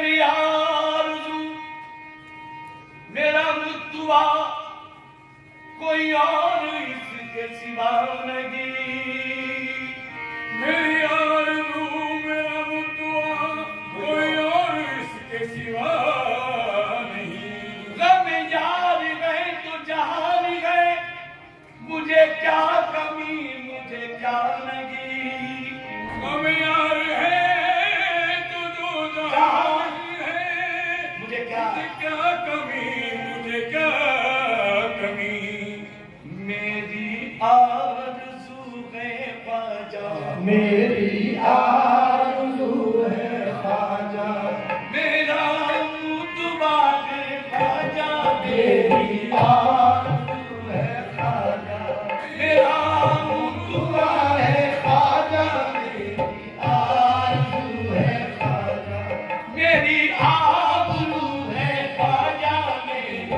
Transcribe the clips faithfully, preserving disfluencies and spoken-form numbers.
मेरी आरज़ू मेरा मुर्तबा कोई और इसके सिवा नहीं। मेरी आरज़ू मेरा मुर्तबा कोई और इसके सिवा नहीं। गम यार गए तो जहान गए, मुझे क्या कमी मुझे क्या लगी। गम यार है तो दो जहान है, मुझे क्या क्या कमी मुझे क्या कमी। मेरी आरज़ू है ख्वाजा, मेरी आरज़ू है ख्वाजा, मेरा मुर्तबा है ख्वाजा, मेरी आरज़ू है ख्वाजा, मेरा मुर्तबा है ख्वाजा, मेरी आरज़ू है ख्वाजा, मेरी आबरू है ख्वाजा, मेरी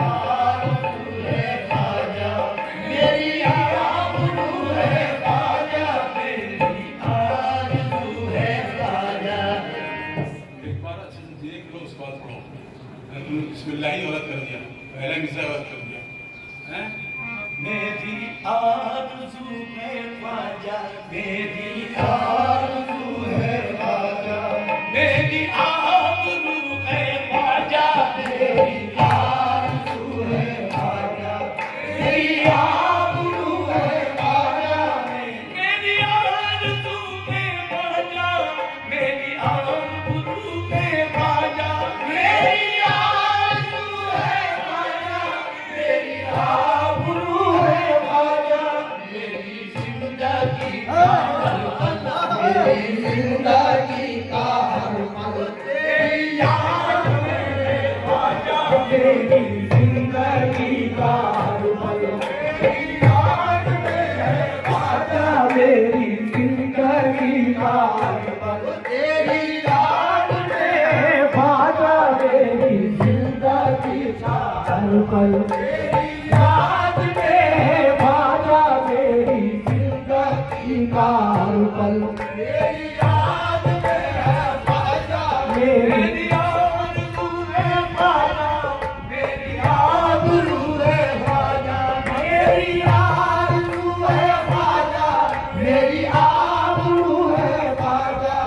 आरज़ू है ख्वाजा, मेरी आरज़ू है ख्वाजा, मेरी आरज़ू है ख्वाजा। एक बार अच्छे से देख लो, उसके बाद पढ़ो। बिस्मिल्लाह ही गलत कर दिया, पहला मिसरा गलत कर दिया हैं। मेरी आरज़ू है ख्वाजा, मेरी आरज़ू है ख्वाजा, मेरी आबरू है ख्वाजा, मेरी आरज़ू है ख्वाजा, मेरी आबरू है ख्वाजा, मेरी आरज़ू है ख्वाजा, मेरी आबरू है ख्वाजा, मेरी आरज़ू है ख्वाजा, मेरी आबरू है ख्वाजा, मेरी जिंदगी का हर पल, मेरी जिंदगी का हर पल तेरी याद में है ख्वाजा, मेरी जिंदगी का हर पल तेरी याद में है ख्वाजा, मेरी जिंदगी का हर पल तेरी याद में है ख्वाजा, मेरी जिंदगी का हर पल तेरी याद में है ख्वाजा, मेरी जिंदगी का हर पल तेरी याद में है ख्वाजा, मेरी मेरी आरज़ू है ख्वाजा, मेरी आबरू है ख्वाजा, मेरी आरज़ू है ख्वाजा, मेरी आबरू है ख्वाजा,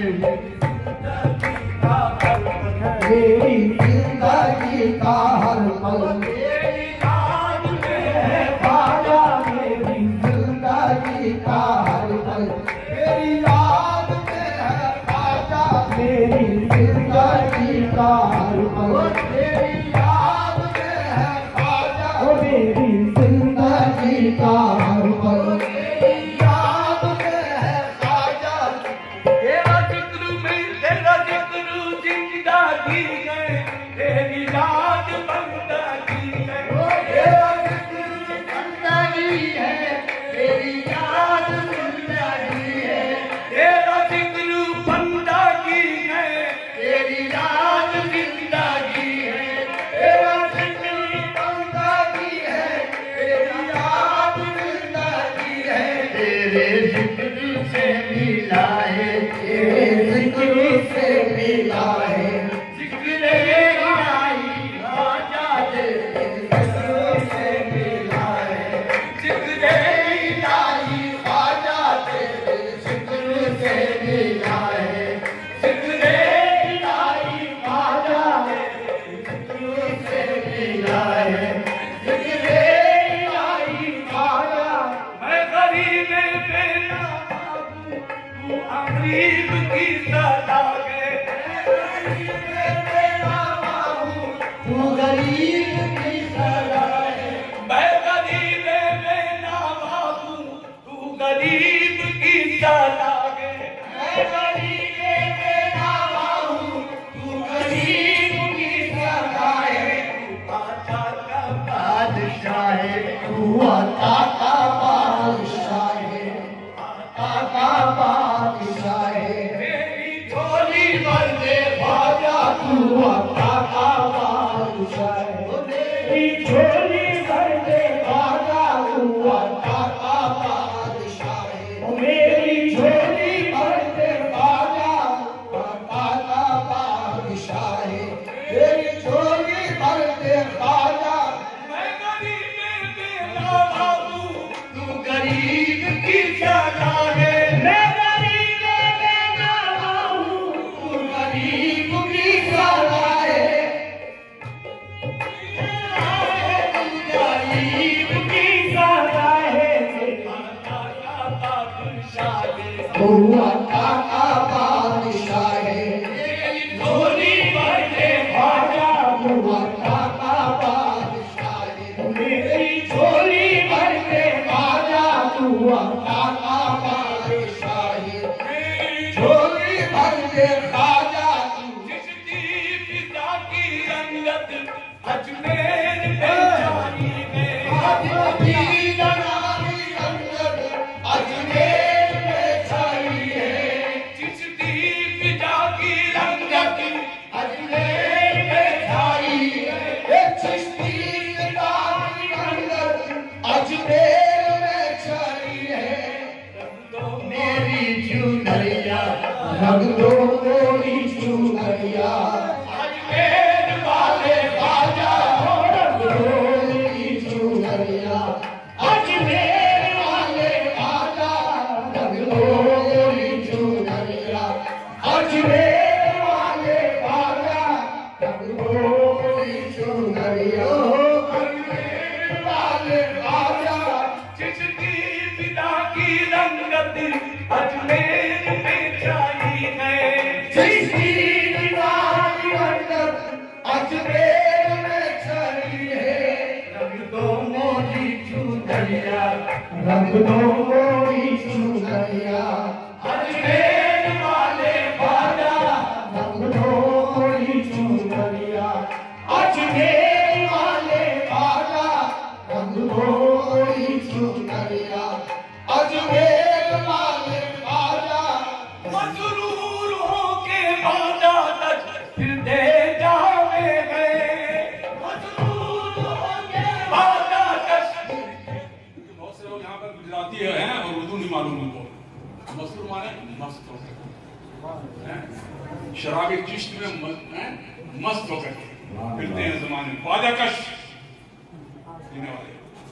मेरी जिंदगी का हर पल मेरी याद में है ख्वाजा, मेरी जिंदगी का हर पल मेरी याद में है ख्वाजा, मेरी जिंदगी का हर पल मेरी याद में है ख्वाजा, मेरी जिंदगी का हर पल मेरी याद में है ख्वाजा। तेरा जिक्र में तेरा जिक्र जिंदगी है, तेरी याद बंदगी है। तेरा जिक्र जिंदगी है, तेरी याद जिंदगी है, तेरा जिक्र बंदगी है, तेरी याद जिंदगी है, तेरा जिक्र बंदगी है, तेरी याद जिंदगी है, तेरे जिक्र से मिला है, तेरे जिक्र से मिला है, जिक्र इलाही ख्वाजा, तेरे जिक्र से मिला है, जिक्र इलाही ख्वाजा, तेरे जिक्र से मिला है, जिक्र इलाही ख्वाजा, तेरे जिक्र से मिला है, जिक्र इलाही ख्वाजा। मैं गरीब बेला बाबू, तू अमीर की सदा है। तू गरीब की सदा है, मैं गरीब बेला बाबू, तू गरीब की सदा है। मैं गरीब बेटा हूँ, तू गरीब की सदा है, आशा का बादशाह है, तू अता का बादशाह है, अता का बादशाह है, मेरी झोली भर दे ख्वाजा तू अता का बादशाह है, की सदा है गरीब की सदा है काका बादशाह हुआ काका बादशाह है झोली भर के भाजा हुआ काका बादशाह है मेरी झोली भर के आजा हुआ काका बादशाह है झोली भर के आजा जिसकी पिता की रंगत अजमेर में जारी है अपनी जनानी अंदर अजमेर में छाई है जिसकी पिता की रंगत अजमेर में छाई है ये चिश्ती जनानी अंदर अजमेर में छाई है मेरी चुनरिया रंग दो मेरी चुनरिया अजमेर वाले बाजा रंग दो मेरी चुनरिया अजमेर वाले आजा रंग दो मेरी चुनरिया अजमेर वाले आजा रंग दो मेरी चुनरिया अजमेर वाले आजा जिसकी पिता की रंगत अजमेर में छाई है जिसकी दीवानी अंदर अजमेर में छाई है रंग दो मोरी चुनरिया रंग दो मोरी चुनरिया अजमेर वाले बाजा रंग दो मोरी चुनरिया अजमेर वाले आजा रंग दो मोरी चुनरिया अजमेर वाले आजा मजरूर होके बाजा तक फिर दे जावे गए मजरूर होके बाजा तक बहुत से लोग यहाँ पर गुजराती है और उर्दू नहीं मालूम उनको मसरूर माने मस्त होकर हैं? शराबी चिश्त में म- हैं? मस्त होकर फिरते हैं जमाने में बाजा कश पीने वाले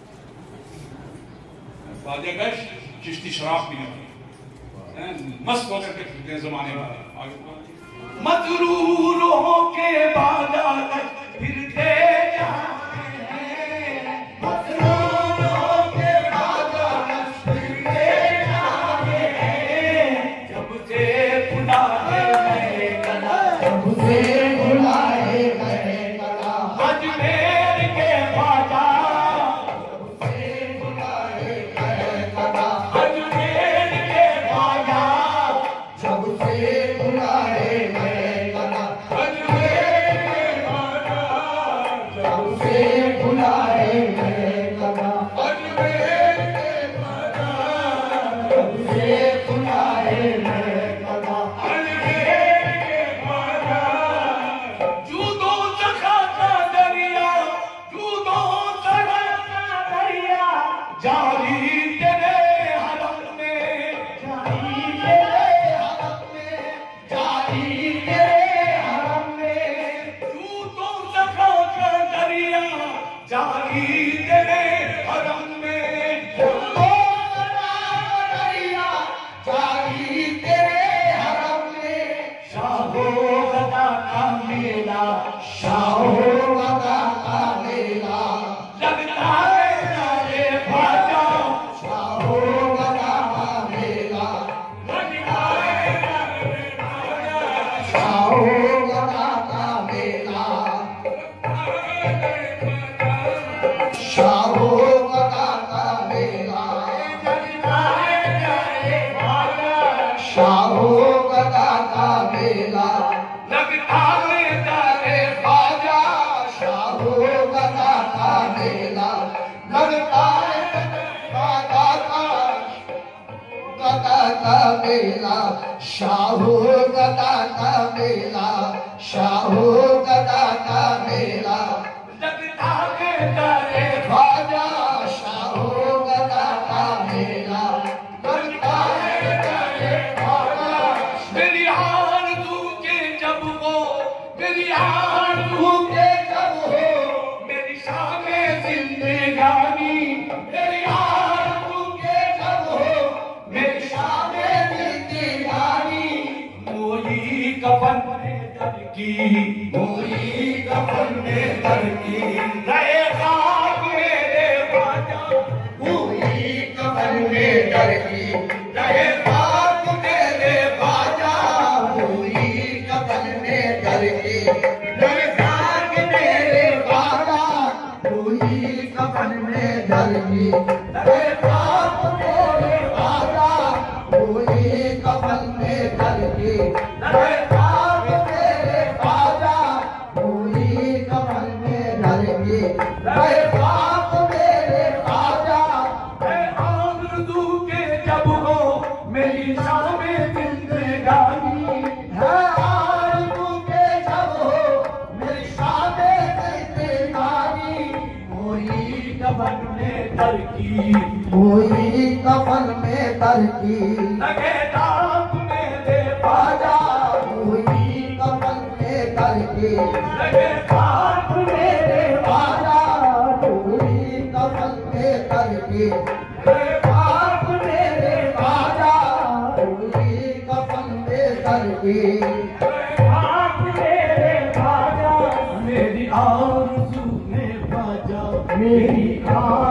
बाजा कश चिश्ती शराब पीने वाले हैं? मस्त होकर के फिरते हैं जमाने वाले आगे मजरूर होके बाजा तक फिर दे जावे हैं मजरूर होके बाजा तक फिर दे जावे हैं जब से बुलाए गए गला उसे बुलाए गए कला अजमेर के बाजा उसे बुलाए गए कला अजमेर के बाजा जब से बुलाए गए कला अजमेर के बाजा जब से बुलाए गए कला अजमेर के बाजा जब से बुलाए गए कला अजमेर के बाजा जूदों सखा का दरिया जूदों सखा का दरिया जारी तेरे हरम में जारी तेरे हरम में जारी तेरे हरम में जूदों सखा का दरिया जारी तेरे हरम में ओ दरिया जारी तेरे हरम में शाहो गदा का मेला शाहो गदा का मेला लगता है सारे बाजा शाहो गदा का मेला लगता है सारे बाजा शाहो गदा का मेला शाहो गदा का मेला लगता है सारे बाजा शाहो गदा का मेला लगता है सारे आजा शाहो गदा का मेला लगता है गदा का गदा का मेला शाहो गदा का मेला शाहो गदा का मेला लगता है सारे आजा शाहो गदा का मेला लगता है गदा का मेरी हार तू के जब वो मेरी हार तू के जब हो मेरी शान जिंदगानी मेरी हार तू के जब हो मेरी शान जिंदगानी मोई कफन में दर की की हुई कफन में दर की गए खाक मेरे बाजा हुई कफन में दर की गए खाक मेरे बाजा हुई कफन में दर की गए खाक मेरे बाजा हुई कफन में दर की गए खाक मेरे बाजा हुई कफन में दर की गए खाक मेरे बाजा हुई कफन में दर की गए खाक मेरे बाजा है आरज़ू के जब हो मेरी शाम जिंदगानी है आरज़ू के जब हो मेरी शाम जिंदगानी हुई कफन में दर की हुई कफन में दर की लगे दाग मेरे बाजा हुई कफन में दर की लगे दाग मेरे बाजा हुई कफन में दर की लगे दाग मेरे बाजा हुई कफन में दर की लगे दाग मेरे बाजा मेरी आरज़ू ने बाजा मेरी